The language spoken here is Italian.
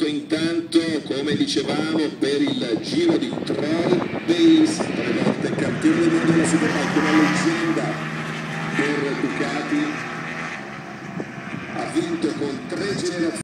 pronto intanto, come dicevamo, per il Giro di Troy Bayes, 3 volte campione del mondo della Superbike, una leggenda per Ducati, ha vinto con 3 generazioni.